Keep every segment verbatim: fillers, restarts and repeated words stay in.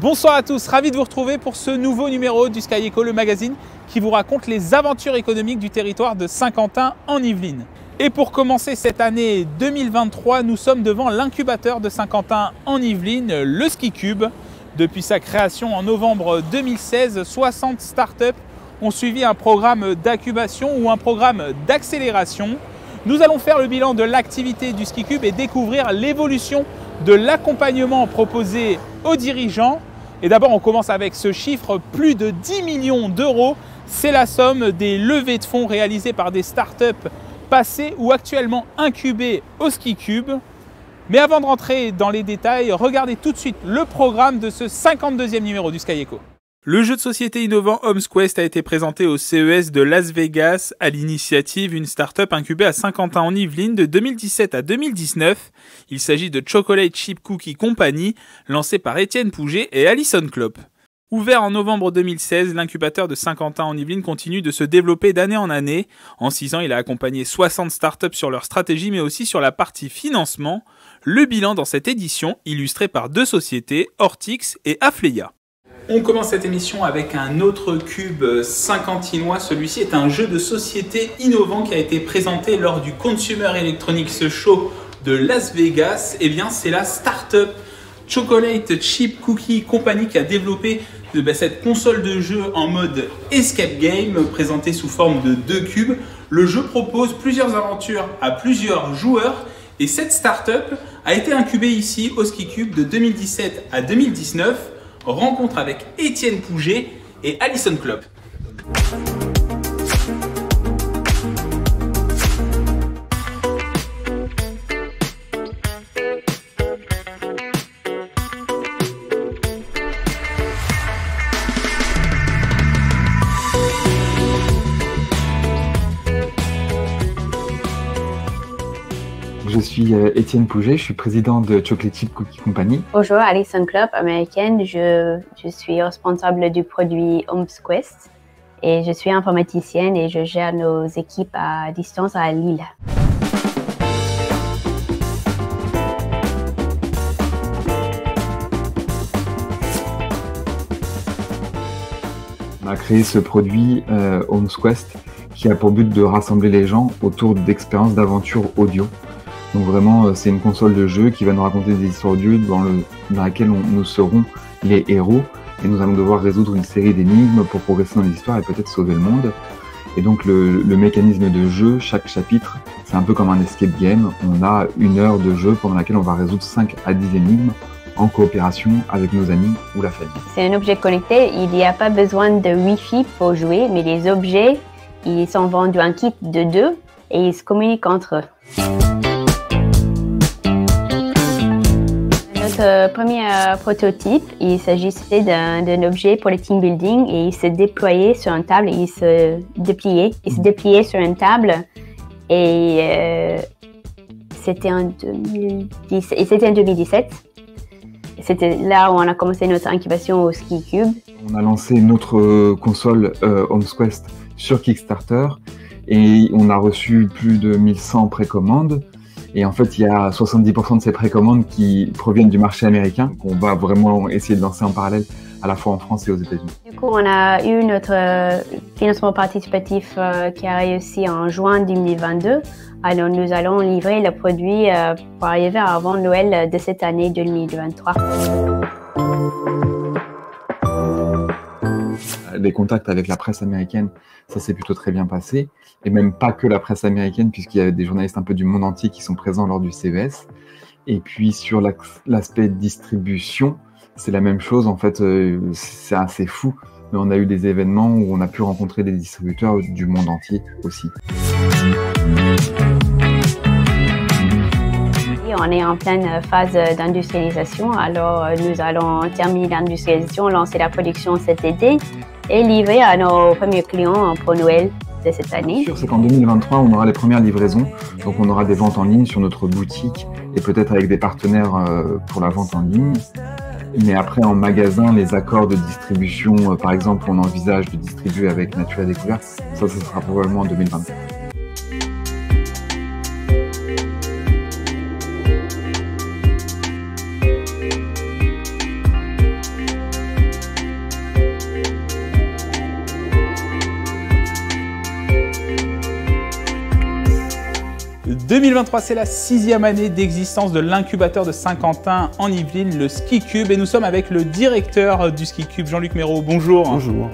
Bonsoir à tous, ravi de vous retrouver pour ce nouveau numéro du SkyEco, le magazine qui vous raconte les aventures économiques du territoire de Saint-Quentin en Yvelines. Et pour commencer cette année deux mille vingt-trois, nous sommes devant l'incubateur de Saint-Quentin en Yvelines, le SkiCube. Depuis sa création en novembre deux mille seize, soixante startups ont suivi un programme d'incubation ou un programme d'accélération. Nous allons faire le bilan de l'activité du SkiCube et découvrir l'évolution de l'accompagnement proposé aux dirigeants. Et d'abord, on commence avec ce chiffre, plus de dix millions d'euros. C'est la somme des levées de fonds réalisées par des startups passées ou actuellement incubées au SkiCube. Mais avant de rentrer dans les détails, regardez tout de suite le programme de ce cinquante-deuxième numéro du SkyEco. Le jeu de société innovant HomesQuest a été présenté au C E S de Las Vegas à l'initiative une start-up incubée à Saint-Quentin en Yvelines de deux mille dix-sept à deux mille dix-neuf. Il s'agit de Chocolate Chip Cookie Company, lancé par Étienne Pouget et Alison Klopp. Ouvert en novembre deux mille seize, l'incubateur de Saint-Quentin en Yvelines continue de se développer d'année en année. En six ans, il a accompagné soixante startups sur leur stratégie, mais aussi sur la partie financement. Le bilan dans cette édition, illustré par deux sociétés, Ortix et Afleia. On commence cette émission avec un autre cube cinquantinois. Celui-ci est un jeu de société innovant qui a été présenté lors du Consumer Electronics Show de Las Vegas. Eh bien, c'est la startup Chocolate Chip Cookie Company qui a développé de, bah, cette console de jeu en mode escape game présentée sous forme de deux cubes. Le jeu propose plusieurs aventures à plusieurs joueurs et cette startup a été incubée ici au SkiCube de deux mille dix-sept à deux mille dix-neuf. Rencontre avec Étienne Pouget et Alison Klopp. Je suis Étienne Pouget, je suis président de Chocolate Chip Cookie Company. Bonjour, Alison Klopp, américaine. Je, je suis responsable du produit HomesQuest et je suis informaticienne et je gère nos équipes à distance à Lille. On a créé ce produit euh, HomesQuest qui a pour but de rassembler les gens autour d'expériences d'aventure audio. Donc vraiment, c'est une console de jeu qui va nous raconter des histoires audio dans, le, dans laquelle on, nous serons les héros et nous allons devoir résoudre une série d'énigmes pour progresser dans l'histoire et peut-être sauver le monde. Et donc le, le mécanisme de jeu, chaque chapitre, c'est un peu comme un escape game. On a une heure de jeu pendant laquelle on va résoudre cinq à dix énigmes en coopération avec nos amis ou la famille. C'est un objet connecté, il n'y a pas besoin de Wi-Fi pour jouer, mais les objets, ils sont vendus en kit de deux et ils se communiquent entre eux. Notre premier euh, prototype, il s'agissait d'un objet pour le team building et il se déployait sur une table, il se dépliait, il se dépliait sur une table et euh, c'était en deux mille dix, et c'était en deux mille dix-sept. C'était là où on a commencé notre incubation au SkiCube. On a lancé notre console euh, HomesQuest sur Kickstarter et on a reçu plus de mille cent précommandes. Et en fait, il y a soixante-dix pour cent de ces précommandes qui proviennent du marché américain, qu'on va vraiment essayer de lancer en parallèle à la fois en France et aux États-Unis. Du coup, on a eu notre financement participatif qui a réussi en juin deux mille vingt-deux. Alors, nous allons livrer le produit pour arriver avant Noël de cette année deux mille vingt-trois. Les contacts avec la presse américaine, ça s'est plutôt très bien passé. Et même pas que la presse américaine, puisqu'il y a des journalistes un peu du monde entier qui sont présents lors du C E S. Et puis sur l'aspect distribution, c'est la même chose. En fait, c'est assez fou. Mais on a eu des événements où on a pu rencontrer des distributeurs du monde entier aussi. On est en pleine phase d'industrialisation, alors nous allons terminer l'industrialisation, lancer la production cet été et livrer à nos premiers clients pour Noël de cette année. C'est qu'en deux mille vingt-trois, on aura les premières livraisons, donc on aura des ventes en ligne sur notre boutique et peut-être avec des partenaires pour la vente en ligne. Mais après, en magasin, les accords de distribution, par exemple, on envisage de distribuer avec Nature et Découverte, ça, ce sera probablement en deux mille vingt-quatre. deux mille vingt-trois, c'est la sixième année d'existence de l'incubateur de Saint-Quentin en Yvelines, le Ski Cube, et nous sommes avec le directeur du Ski Cube, Jean-Luc Méraud. Bonjour. Bonjour.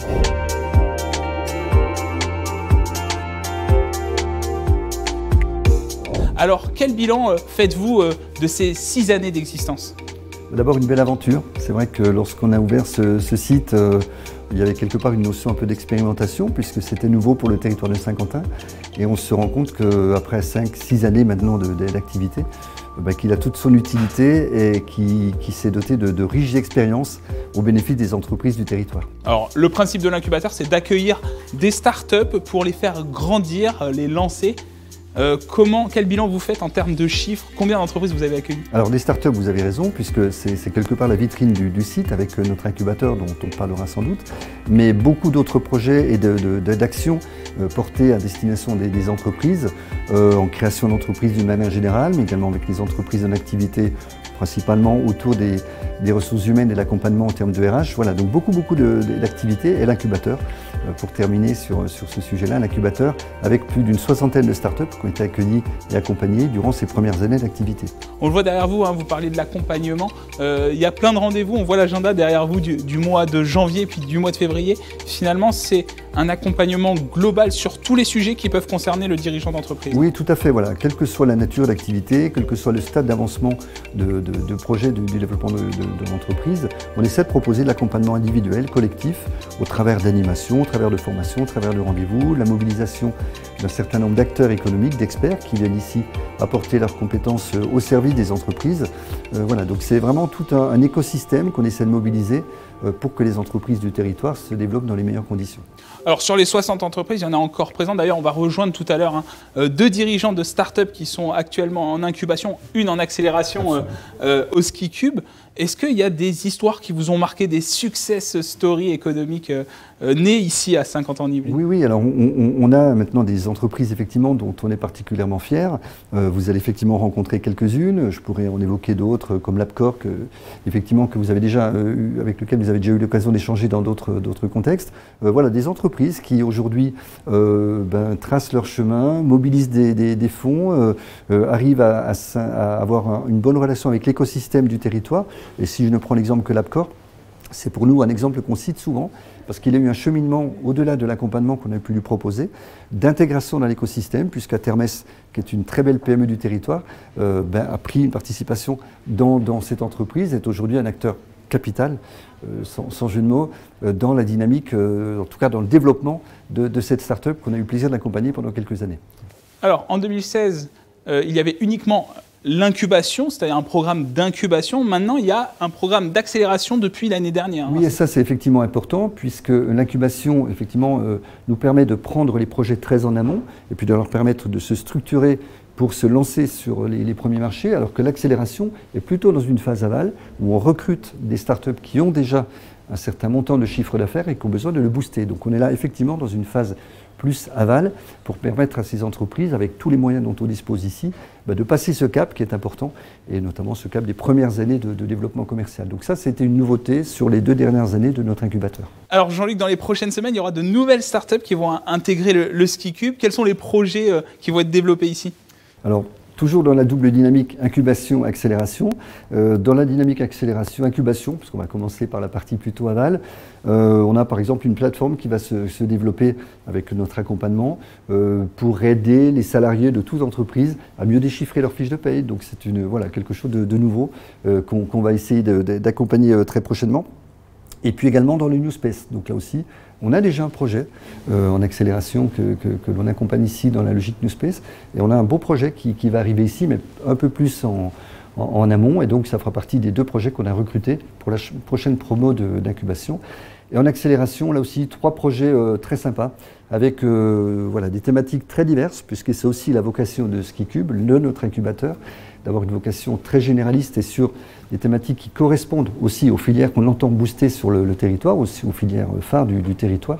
Alors, quel bilan faites-vous de ces six années d'existence? D'abord, une belle aventure. C'est vrai que lorsqu'on a ouvert ce, ce site, euh, il y avait quelque part une notion un peu d'expérimentation, puisque c'était nouveau pour le territoire de Saint-Quentin. Et on se rend compte qu'après cinq six années maintenant d'activité, bah, qu'il a toute son utilité et qui, qui s'est doté de, de riches expériences au bénéfice des entreprises du territoire. Alors, le principe de l'incubateur, c'est d'accueillir des startups pour les faire grandir, les lancer. Euh, comment, quel bilan vous faites en termes de chiffres? Combien d'entreprises vous avez accueillies? Alors des startups, vous avez raison, puisque c'est quelque part la vitrine du, du site avec notre incubateur dont on parlera sans doute, mais beaucoup d'autres projets et d'actions euh, portés à destination des, des entreprises, euh, en création d'entreprises d'une manière générale, mais également avec les entreprises en activité, principalement autour des, des ressources humaines et de l'accompagnement en termes de R H. Voilà, donc beaucoup, beaucoup d'activités et l'incubateur, euh, pour terminer sur, sur ce sujet-là, l'incubateur avec plus d'une soixantaine de startups qui ont été accueillies et accompagnées durant ces premières années d'activité. On le voit derrière vous, hein, vous parlez de l'accompagnement. Euh, il y a plein de rendez-vous, on voit l'agenda derrière vous du, du mois de janvier puis du mois de février. Finalement, c'est un accompagnement global sur tous les sujets qui peuvent concerner le dirigeant d'entreprise. Oui, tout à fait. Voilà. Quelle que soit la nature d'activité, quel que soit le stade d'avancement de, de, de projet du, du développement de, de, de l'entreprise, on essaie de proposer de l'accompagnement individuel, collectif, au travers d'animations, au travers de formations, au travers de rendez-vous, la mobilisation d'un certain nombre d'acteurs économiques, d'experts qui viennent ici apporter leurs compétences au service des entreprises. Euh, voilà, donc c'est vraiment tout un, un écosystème qu'on essaie de mobiliser euh, pour que les entreprises du territoire se développent dans les meilleures conditions. Alors sur les soixante entreprises, il y en a encore présentes. D'ailleurs, on va rejoindre tout à l'heure hein, euh, deux dirigeants de start-up qui sont actuellement en incubation, une en accélération euh, euh, au Ski Cube. Est-ce qu'il y a des histoires qui vous ont marqué, des success stories économiques euh, euh, nées ici à Saint-Quentin-en-Yvelines? Oui, oui. Alors on, on, on a maintenant des entreprises effectivement dont on est particulièrement fier. Euh, vous allez effectivement rencontrer quelques-unes. Je pourrais en évoquer d'autres comme l'Apcor, que, effectivement que vous avez déjà euh, eu, avec lequel vous avez déjà eu l'occasion d'échanger dans d'autres d'autres contextes. Euh, voilà, des entreprises qui aujourd'hui euh, ben, tracent leur chemin, mobilisent des, des, des fonds, euh, euh, arrivent à, à, à avoir un, une bonne relation avec l'écosystème du territoire. Et si je ne prends l'exemple que l'Apcor, c'est pour nous un exemple qu'on cite souvent, parce qu'il a eu un cheminement au-delà de l'accompagnement qu'on a pu lui proposer, d'intégration dans l'écosystème, puisqu'à Termès, qui est une très belle P M E du territoire, euh, ben, a pris une participation dans, dans cette entreprise, est aujourd'hui un acteur capital, euh, sans, sans jeu de mots, euh, dans la dynamique, euh, en tout cas dans le développement de, de cette start-up qu'on a eu le plaisir d'accompagner pendant quelques années. Alors, en deux mille seize, euh, il y avait uniquement l'incubation, c'est-à-dire un programme d'incubation. Maintenant, il y a un programme d'accélération depuis l'année dernière. Oui, et ça, c'est effectivement important, puisque l'incubation, effectivement, euh, nous permet de prendre les projets très en amont, et puis de leur permettre de se structurer pour se lancer sur les, les premiers marchés, alors que l'accélération est plutôt dans une phase aval, où on recrute des startups qui ont déjà un certain montant de chiffre d'affaires et qui ont besoin de le booster. Donc on est là, effectivement, dans une phase plus aval, pour permettre à ces entreprises, avec tous les moyens dont on dispose ici, bah de passer ce cap qui est important, et notamment ce cap des premières années de, de développement commercial. Donc ça, c'était une nouveauté sur les deux dernières années de notre incubateur. Alors Jean-Luc, dans les prochaines semaines, il y aura de nouvelles startups qui vont intégrer le, le Ski Cube. Quels sont les projets euh, qui vont être développés ici? Alors, toujours dans la double dynamique incubation-accélération. Euh, dans la dynamique accélération-incubation, puisqu'on va commencer par la partie plutôt aval, euh, on a par exemple une plateforme qui va se, se développer avec notre accompagnement euh, pour aider les salariés de toute entreprise à mieux déchiffrer leurs fiches de paye. Donc c'est une, voilà, quelque chose de, de nouveau euh, qu'on qu'on va essayer d'accompagner euh, très prochainement. Et puis également dans le New Space. Donc là aussi, on a déjà un projet euh, en accélération que, que, que l'on accompagne ici dans la logique New Space. Et on a un beau projet qui, qui va arriver ici, mais un peu plus en, en, en amont. Et donc ça fera partie des deux projets qu'on a recrutés pour la prochaine promo d'incubation. Et en accélération, là aussi, trois projets euh, très sympas, avec euh, voilà, des thématiques très diverses, puisque c'est aussi la vocation de Ski Cube, le, notre incubateur, d'avoir une vocation très généraliste et sur des thématiques qui correspondent aussi aux filières qu'on entend booster sur le, le territoire, aussi aux filières phares du, du territoire.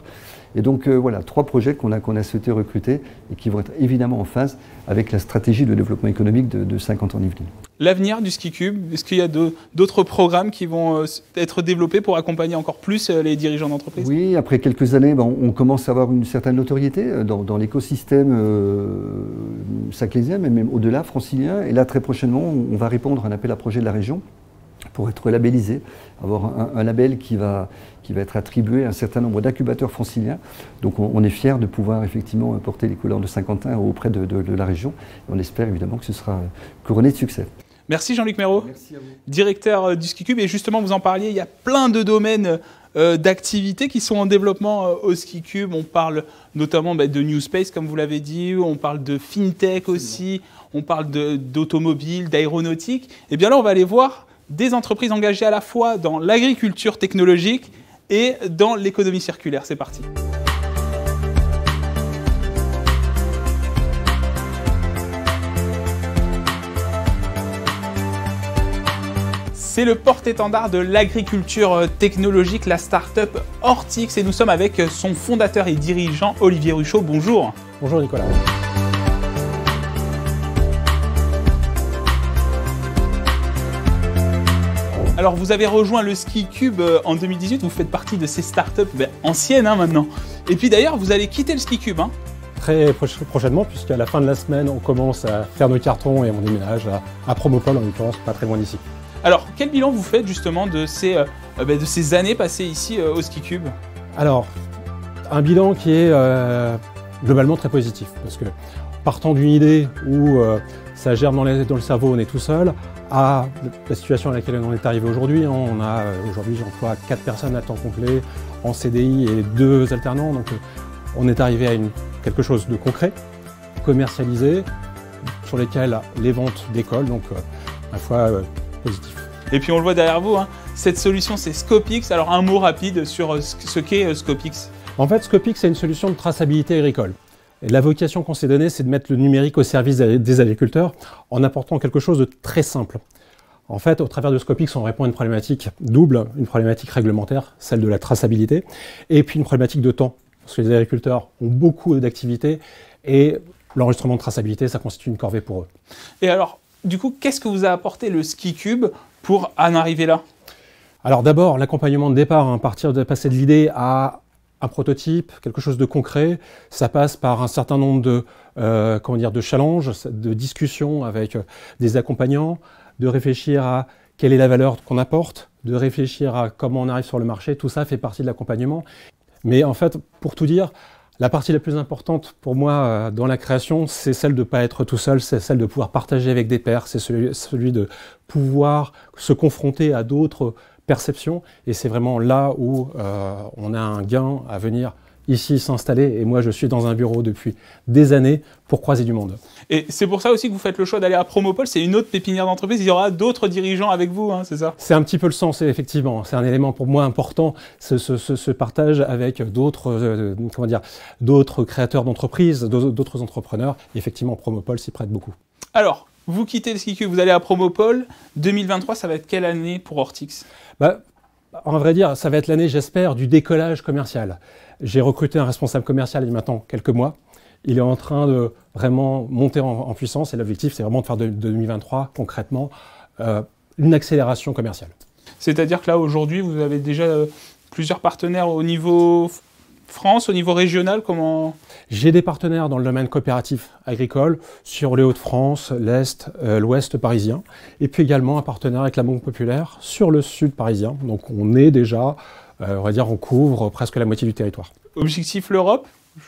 Et donc euh, voilà, trois projets qu'on a, qu'on a souhaité recruter et qui vont être évidemment en phase avec la stratégie de développement économique de, de cinquante ans en Yvelines. L'avenir du SkiCube, est-ce qu'il y a d'autres programmes qui vont être développés pour accompagner encore plus les dirigeants d'entreprise? Oui, après quelques années, ben, on commence à avoir une certaine notoriété dans, dans l'écosystème euh, saclésien, mais même au-delà, francilien. Et là, très prochainement, on va répondre à un appel à projet de la région pour être labellisé, avoir un, un label qui va, qui va être attribué à un certain nombre d'incubateurs franciliens. Donc on, on est fiers de pouvoir effectivement porter les couleurs de Saint-Quentin auprès de, de, de la région. Et on espère évidemment que ce sera couronné de succès. Merci Jean-Luc Méraud, Merci à vous. Directeur du SkiCube. Et justement, vous en parliez, il y a plein de domaines euh, d'activités qui sont en développement euh, au SkiCube. On parle notamment bah, de New Space, comme vous l'avez dit, on parle de FinTech aussi, on parle d'automobile, d'aéronautique. Et bien là, on va aller voir des entreprises engagées à la fois dans l'agriculture technologique et dans l'économie circulaire. C'est parti. C'est le porte-étendard de l'agriculture technologique, la start-up Ortix, et nous sommes avec son fondateur et dirigeant Olivier Ruchot. Bonjour. Bonjour Nicolas. Alors vous avez rejoint le SkiCube en deux mille dix-huit, vous faites partie de ces startups ben, anciennes hein, maintenant. Et puis d'ailleurs vous allez quitter le SkiCube. Hein. Très prochainement, puisqu'à la fin de la semaine, on commence à faire nos cartons et on déménage à, à Promopole, en l'occurrence, pas très loin d'ici. Alors quel bilan vous faites justement de ces, euh, ben, de ces années passées ici euh, au SkiCube? Alors, un bilan qui est euh, globalement très positif, parce que partant d'une idée où euh, ça germe dans, les, dans le cerveau, on est tout seul, à la situation à laquelle on est arrivé aujourd'hui. Hein. On a aujourd'hui, j'emploie quatre personnes à temps complet en C D I et deux alternants. Donc, on est arrivé à une, quelque chose de concret, commercialisé, sur lesquels les ventes décollent. Donc, euh, à la fois euh, positif. Et puis on le voit derrière vous, hein, cette solution c'est Scopix. Alors un mot rapide sur euh, ce qu'est euh, Scopix. En fait, Scopix c'est une solution de traçabilité agricole. Et la vocation qu'on s'est donnée, c'est de mettre le numérique au service des agriculteurs en apportant quelque chose de très simple. En fait, au travers de Scopix, on répond à une problématique double, une problématique réglementaire, celle de la traçabilité, et puis une problématique de temps. Parce que les agriculteurs ont beaucoup d'activités et l'enregistrement de traçabilité, ça constitue une corvée pour eux. Et alors, du coup, qu'est-ce que vous a apporté le SkiCube pour en arriver là? Alors d'abord, l'accompagnement de départ, hein, partir de passer de l'idée à un prototype, quelque chose de concret, ça passe par un certain nombre de, euh, comment dire, de challenges, de discussions avec des accompagnants, de réfléchir à quelle est la valeur qu'on apporte, de réfléchir à comment on arrive sur le marché. Tout ça fait partie de l'accompagnement. Mais en fait, pour tout dire, la partie la plus importante pour moi euh, dans la création, c'est celle de ne pas être tout seul, c'est celle de pouvoir partager avec des pairs, c'est celui, celui de pouvoir se confronter à d'autres perception, et c'est vraiment là où euh, on a un gain à venir ici s'installer, et moi je suis dans un bureau depuis des années pour croiser du monde. Et c'est pour ça aussi que vous faites le choix d'aller à Promopole, c'est une autre pépinière d'entreprise, il y aura d'autres dirigeants avec vous, hein, c'est ça? C'est un petit peu le sens, effectivement, c'est un élément pour moi important, ce, ce, ce partage avec d'autres euh, comment dire, d'autres créateurs d'entreprises, d'autres entrepreneurs, et effectivement Promopole s'y prête beaucoup. Alors, vous quittez le SkiCube, vous allez à Promopole. deux mille vingt-trois, ça va être quelle année pour Ortix? Bah, en vrai dire, ça va être l'année, j'espère, du décollage commercial. J'ai recruté un responsable commercial il y a maintenant quelques mois. Il est en train de vraiment monter en, en puissance et l'objectif, c'est vraiment de faire de, de deux mille vingt-trois, concrètement, euh, une accélération commerciale. C'est-à-dire que là, aujourd'hui, vous avez déjà euh, plusieurs partenaires au niveau France, au niveau régional, comment? J'ai des partenaires dans le domaine coopératif agricole sur les Hauts-de-France, l'Est, euh, l'Ouest parisien, et puis également un partenaire avec la Banque Populaire sur le Sud parisien. Donc on est déjà, euh, on va dire, on couvre presque la moitié du territoire. Objectif l'Europe?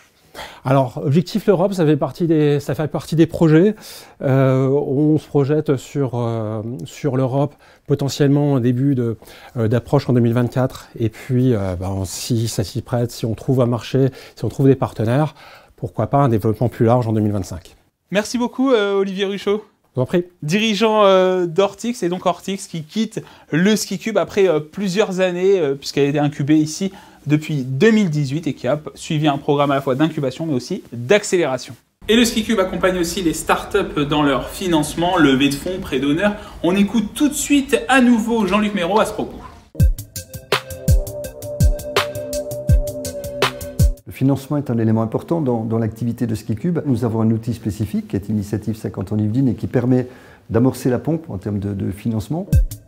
Alors, Objectif l'Europe, ça fait partie des, ça fait partie des projets. Euh, on se projette sur, euh, sur l'Europe, potentiellement un début de, euh, d'approche en deux mille vingt-quatre. Et puis, euh, ben, si ça s'y prête, si on trouve un marché, si on trouve des partenaires, pourquoi pas un développement plus large en deux mille vingt-cinq. Merci beaucoup, euh, Olivier Ruchot. Je vous en prie. Dirigeant euh, d'Ortix, et donc Ortix qui quitte le SkiCube après euh, plusieurs années, euh, puisqu'elle a été incubée ici depuis deux mille dix-huit et qui a suivi un programme à la fois d'incubation mais aussi d'accélération. Et le SkiCube accompagne aussi les startups dans leur financement, levée de fonds, prêt d'honneur. On écoute tout de suite à nouveau Jean-Luc Méraud à ce propos. Le Le financement est un élément important dans, dans l'activité de SkiCube. Nous avons un outil spécifique qui est Initiative cinquante ans en Yvelines et qui permet d'amorcer la pompe en termes de, de financement.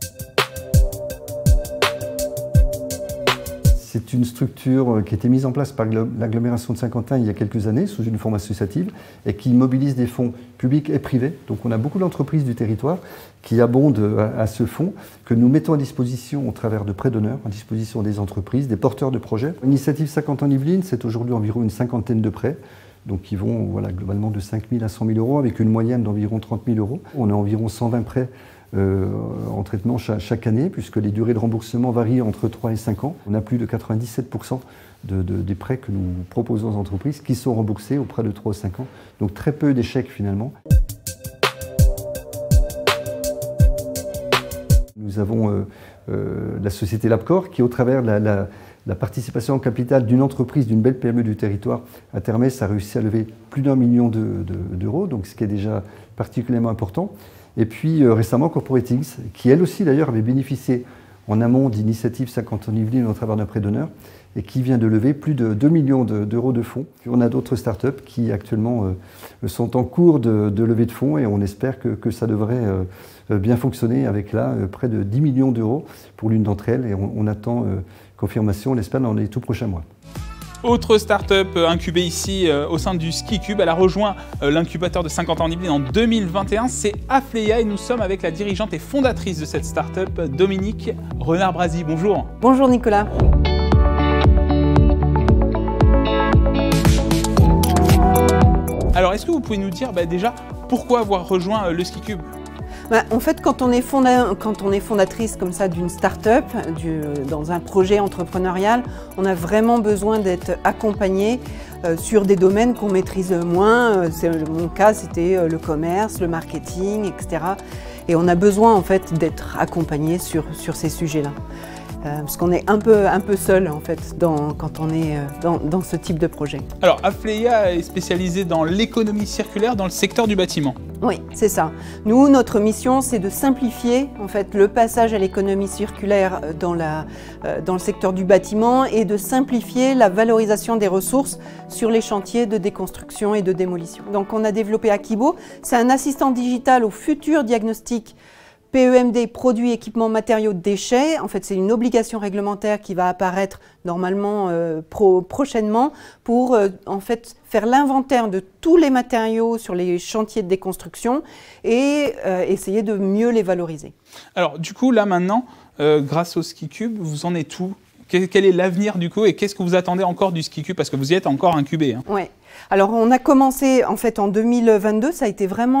C'est une structure qui a été mise en place par l'agglomération de Saint-Quentin il y a quelques années sous une forme associative et qui mobilise des fonds publics et privés. Donc on a beaucoup d'entreprises du territoire qui abondent à, à ce fonds que nous mettons à disposition au travers de prêts d'honneur, à disposition des entreprises, des porteurs de projets. Initiative cinquante ans en Yvelines, c'est aujourd'hui environ une cinquantaine de prêts. Donc qui vont voilà, globalement de cinq mille à cent mille euros avec une moyenne d'environ trente mille euros. On a environ cent vingt prêts Euh, en traitement chaque, chaque année, puisque les durées de remboursement varient entre trois et cinq ans. On a plus de quatre-vingt-dix-sept pour cent de, de, des prêts que nous proposons aux entreprises qui sont remboursés auprès de trois ou cinq ans. Donc très peu d'échecs finalement. Nous avons euh, euh, la société Labcorp qui, au travers de la, la, la participation en capital d'une entreprise, d'une belle P M E du territoire, à Termès, a réussi à lever plus d'un million de, de, d'euros, donc ce qui est déjà particulièrement important. Et puis euh, récemment, Corporatings, qui elle aussi d'ailleurs avait bénéficié en amont d'Initiative cinquante ans en Yvelines au travers d'un prêt d'honneur et qui vient de lever plus de deux millions d'euros de fonds. Et on a d'autres startups qui actuellement euh, sont en cours de, de levée de fonds et on espère que, que ça devrait euh, bien fonctionner avec là euh, près de dix millions d'euros pour l'une d'entre elles et on, on attend euh, confirmation, on l'espère dans les tout prochains mois. Autre start-up incubée ici euh, au sein du SkiCube, elle a rejoint euh, l'incubateur de cinquante ans en Yvelines en deux mille vingt et un, c'est Afleia et nous sommes avec la dirigeante et fondatrice de cette start-up, Dominique Renard-Brazy. Bonjour. Bonjour Nicolas. Alors est-ce que vous pouvez nous dire bah, déjà pourquoi avoir rejoint euh, le SkiCube ? Bah, en fait, quand on est, fonda... quand on est fondatrice comme ça d'une start-up, du... dans un projet entrepreneurial, on a vraiment besoin d'être accompagné euh, sur des domaines qu'on maîtrise moins. C'est... Mon cas, c'était le commerce, le marketing, et cetera. Et on a besoin en fait d'être accompagné sur, sur ces sujets-là. Euh, parce qu'on est un peu, un peu seul en fait dans, quand on est dans, dans ce type de projet. Alors Afleia est spécialisée dans l'économie circulaire dans le secteur du bâtiment. Oui, c'est ça. Nous, notre mission, c'est de simplifier en fait le passage à l'économie circulaire dans, la, euh, dans le secteur du bâtiment et de simplifier la valorisation des ressources sur les chantiers de déconstruction et de démolition. Donc on a développé Akibo, c'est un assistant digital au futur diagnostic P E M D, produits, équipements, matériaux, déchets. En fait, c'est une obligation réglementaire qui va apparaître normalement euh, pro prochainement pour euh, en fait, faire l'inventaire de tous les matériaux sur les chantiers de déconstruction et euh, essayer de mieux les valoriser. Alors du coup, là maintenant, euh, grâce au SkiCube, vous en êtes où ? Quel est l'avenir du coup et qu'est-ce que vous attendez encore du SkiCube parce que vous y êtes encore incubé hein. Ouais. Alors on a commencé en fait en deux mille vingt-deux, ça a été vraiment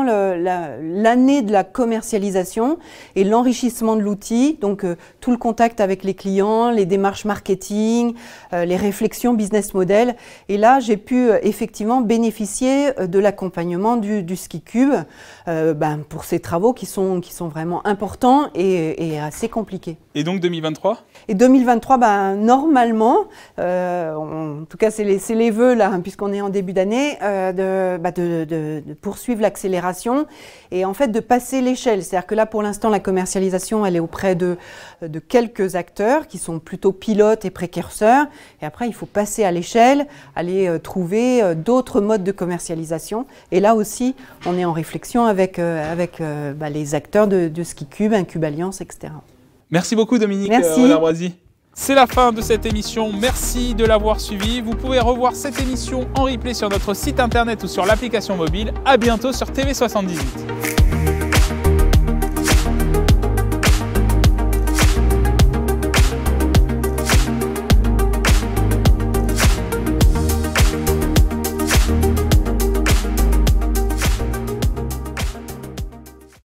l'année de la commercialisation et l'enrichissement de l'outil, donc euh, tout le contact avec les clients, les démarches marketing, euh, les réflexions business model. Et là j'ai pu euh, effectivement bénéficier euh, de l'accompagnement du, du SkiCube euh, ben, pour ces travaux qui sont, qui sont vraiment importants et, et assez compliqués. Et donc deux mille vingt-trois ? Et deux mille vingt-trois, ben, normalement, euh, on, en tout cas c'est les, les vœux là, hein, puisqu'on est en début d'année, euh, de, bah de, de, de poursuivre l'accélération et en fait de passer l'échelle. C'est-à-dire que là pour l'instant la commercialisation elle est auprès de, de quelques acteurs qui sont plutôt pilotes et précurseurs et après il faut passer à l'échelle, aller euh, trouver euh, d'autres modes de commercialisation et là aussi on est en réflexion avec, euh, avec euh, bah, les acteurs de, de SkiCube, Incube Alliance, et cetera. Merci beaucoup Dominique Renard-Brazy. C'est la fin de cette émission, merci de l'avoir suivi. Vous pouvez revoir cette émission en replay sur notre site internet ou sur l'application mobile. À bientôt sur T V soixante-dix-huit.